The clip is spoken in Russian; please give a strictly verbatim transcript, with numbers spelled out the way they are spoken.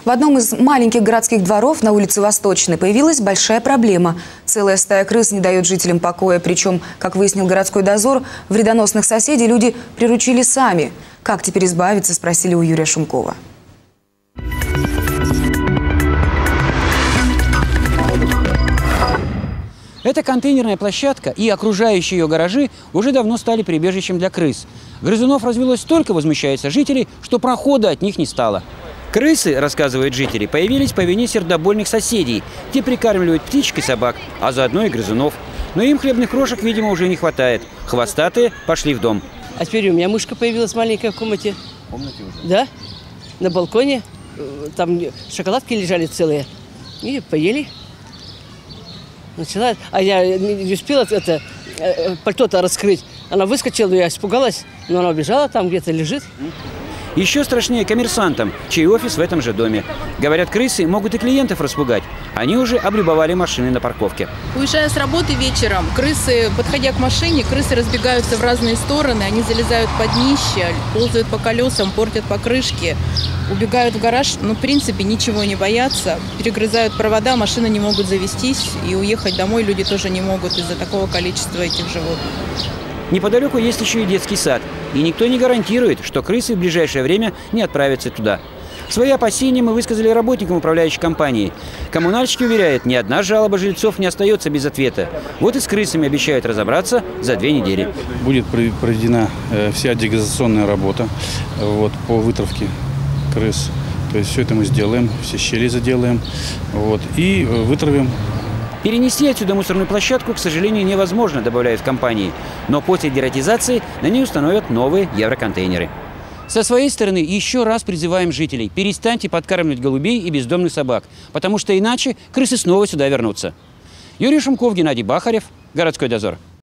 В одном из маленьких городских дворов на улице Восточной появилась большая проблема. Целая стая крыс не дает жителям покоя. Причем, как выяснил городской дозор, вредоносных соседей люди приручили сами. Как теперь избавиться, спросили у Юрия Шумкова. Эта контейнерная площадка и окружающие ее гаражи уже давно стали прибежищем для крыс. Грызунов развелось столько, возмущаются жители, что прохода от них не стало. Крысы, рассказывают жители, появились по вине сердобольных соседей. Те прикармливают птичек и собак, а заодно и грызунов. Но им хлебных крошек, видимо, уже не хватает. Хвостатые пошли в дом. А теперь у меня мышка появилась маленькая в комнате. В комнате уже? Да. На балконе. Там шоколадки лежали целые. И поели. Начала, а я не успела это пальто-то раскрыть. Она выскочила, я испугалась, но она убежала, там где-то лежит. Еще страшнее коммерсантам, чей офис в этом же доме. Говорят, крысы могут и клиентов распугать. Они уже облюбовали машины на парковке. Уезжая с работы вечером, крысы, подходя к машине, крысы разбегаются в разные стороны. Они залезают под днище, ползают по колесам, портят покрышки, убегают в гараж. Ну, в принципе, ничего не боятся. Перегрызают провода, машины не могут завестись. И уехать домой люди тоже не могут из-за такого количества этих животных. Неподалеку есть еще и детский сад. И никто не гарантирует, что крысы в ближайшее время не отправятся туда. Свои опасения мы высказали работникам управляющей компании. Коммунальщики уверяют, ни одна жалоба жильцов не остается без ответа. Вот и с крысами обещают разобраться за две недели. Будет проведена вся дегазационная работа вот, по вытравке крыс. То есть все это мы сделаем, все щели заделаем вот, и вытравим. Перенести отсюда мусорную площадку, к сожалению, невозможно, добавляют в компании. Но после дератизации на ней установят новые евроконтейнеры. Со своей стороны еще раз призываем жителей: перестаньте подкармливать голубей и бездомных собак, потому что иначе крысы снова сюда вернутся. Юрий Шумков, Геннадий Бахарев, Городской дозор.